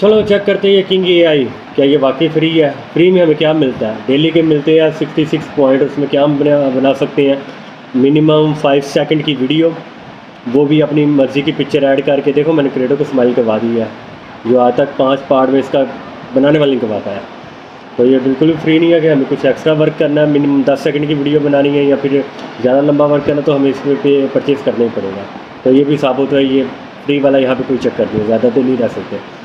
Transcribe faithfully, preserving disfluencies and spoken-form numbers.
चलो चेक करते हैं ये किंग ए आई, क्या ये वाकई फ्री है? फ्री में हमें क्या मिलता है? डेली के मिलते हैं सिक्सटी सिक्स पॉइंट, उसमें क्या हम बना बना सकते हैं? मिनिमम फाइव सेकंड की वीडियो, वो भी अपनी मर्ज़ी की पिक्चर ऐड करके। देखो मैंने क्रिएटर को स्माइल करवा दी है, जो आज तक पाँच पार्ट में इसका बनाने वाले नहीं करवा पाया। तो ये बिल्कुल भी फ्री नहीं है कि हमें कुछ एक्स्ट्रा वर्क करना है, मिनिमम दस सेकंड की वीडियो बनानी है या फिर ज़्यादा लंबा वर्क करना, तो हमें इस पे परचेज़ करना ही पड़ेगा। तो ये भी साबित है ये फ्री वाला यहाँ पे कोई चक्कर नहीं है, ज़्यादा देर नहीं रह सकते।